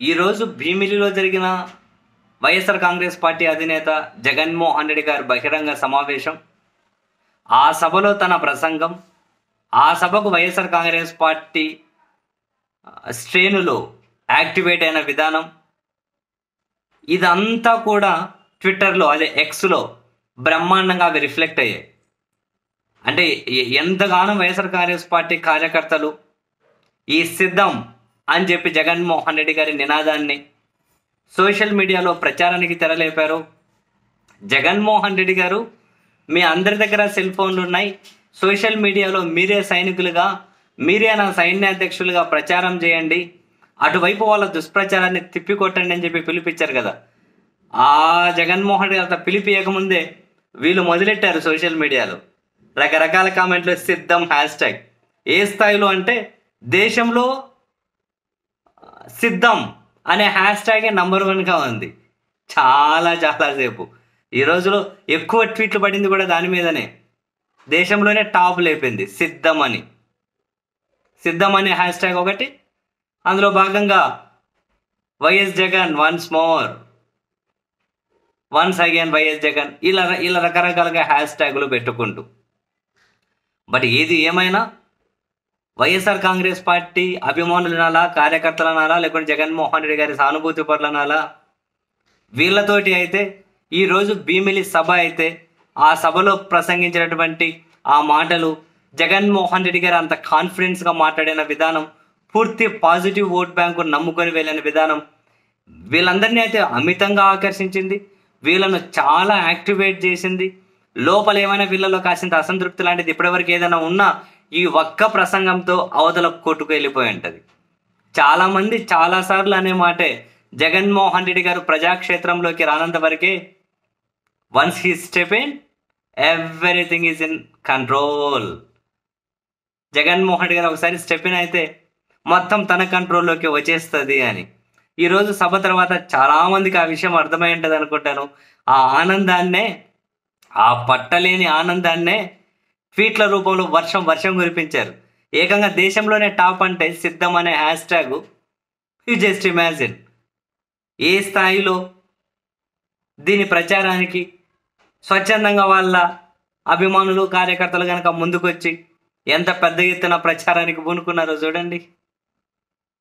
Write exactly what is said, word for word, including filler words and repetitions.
ఈరోజు భీమిలిలో జరిగిన వైఎస్ఆర్ కాంగ్రెస్ పార్టీ అధినేత జగన్మోహన్ రెడ్డి గారి బహిరంగ సమావేశం, ఆ సభలో తన ప్రసంగం, ఆ సభకు వైఎస్ఆర్ కాంగ్రెస్ పార్టీ శ్రేణులు యాక్టివేట్ అయిన విధానం, ఇదంతా కూడా ట్విట్టర్లో అదే ఎక్స్లో బ్రహ్మాండంగా అవి రిఫ్లెక్ట్ అయ్యాయి. అంటే ఎంతగానో వైఎస్ఆర్ కాంగ్రెస్ పార్టీ కార్యకర్తలు ఈ సిద్ధం అని చెప్పి జగన్మోహన్ రెడ్డి గారి నినాదాన్ని సోషల్ మీడియాలో ప్రచారానికి తెరలేపారు. జగన్మోహన్ రెడ్డి గారు, మీ అందరి దగ్గర సెల్ ఫోన్లు ఉన్నాయి, సోషల్ మీడియాలో మీరే సైనికులుగా, మీరే నా సైన్యాధ్యక్షులుగా ప్రచారం చేయండి, అటువైపు వాళ్ళ దుష్ప్రచారాన్ని తిప్పికొట్టండి అని చెప్పి పిలిపించారు కదా. ఆ జగన్మోహన్ రెడ్డి గారు పిలిపియకముందే వీళ్ళు మొదలెట్టారు సోషల్ మీడియాలో రకరకాల కామెంట్లు, సిద్ధం హ్యాష్ ట్యాగ్. ఏ స్థాయిలో అంటే దేశంలో సిద్ధం అనే హ్యాష్ ట్యాగే నంబర్ వన్గా ఉంది. చాలా చాలాసేపు ఈ రోజులో ఎక్కువ ట్వీట్లు పడింది కూడా దాని మీదనే. దేశంలోనే టాప్ లేపింది సిద్ధం అని. సిద్ధం అనే హ్యాష్ ట్యాగ్ ఒకటి, అందులో భాగంగా YS Jagan once more, once again YS Jagan, ఇలా ఇలా రకరకాలుగా హ్యాష్ ట్యాగులు పెట్టుకుంటూ. బట్ ఏది ఏమైనా వైఎస్ఆర్ కాంగ్రెస్ పార్టీ అభిమానులనాలా, కార్యకర్తలనాలా, లేకుంటే జగన్మోహన్ రెడ్డి గారి సానుభూతి పరులనాలా, వీళ్ళతోటి అయితే ఈరోజు భీమిలి సభ అయితే ఆ సభలో ప్రసంగించినటువంటి ఆ మాటలు, జగన్మోహన్ రెడ్డి గారు అంత కాన్ఫిడెన్స్గా మాట్లాడిన విధానం, పూర్తి పాజిటివ్ ఓట్ బ్యాంకు నమ్ముకొని వెళ్ళిన విధానం వీళ్ళందరినీ అయితే అమితంగా ఆకర్షించింది. వీళ్ళను చాలా యాక్టివేట్ చేసింది. లోపల ఏమైనా వీళ్ళలో కాసింత అసంతృప్తి లాంటిది ఇప్పటివరకు ఏదైనా ఉన్నా ఈ ఒక్క ప్రసంగంతో అవతల కొట్టుకు వెళ్ళిపోయి ఉంటుంది. చాలామంది చాలాసార్లు అనే మాటే, జగన్మోహన్ రెడ్డి గారు ప్రజాక్షేత్రంలోకి రానంత వరకే once he step in everything is in control. Jaganmohan Reddy గారు ఒకసారి స్టెప్ ఇన్ అయితే మొత్తం తన కంట్రోల్లోకి వచ్చేస్తుంది అని. ఈరోజు సభ తర్వాత చాలామందికి ఆ విషయం అర్థమై ఉంటుంది అనుకుంటాను. ఆ ఆనందాన్నే, ఆ పట్టలేని ఆనందాన్నే ట్వీట్ల రూపంలో వర్షం వర్షం కురిపించారు. ఏకంగా దేశంలోనే టాప్ అంటే సిద్ధం అనే hash tag. You just imagine ఏ స్థాయిలో దీని ప్రచారానికి స్వచ్ఛందంగా వాళ్ళ అభిమానులు, కార్యకర్తలు కనుక ముందుకొచ్చి ఎంత పెద్ద ఎత్తున ప్రచారానికి పూనుకున్నారో చూడండి.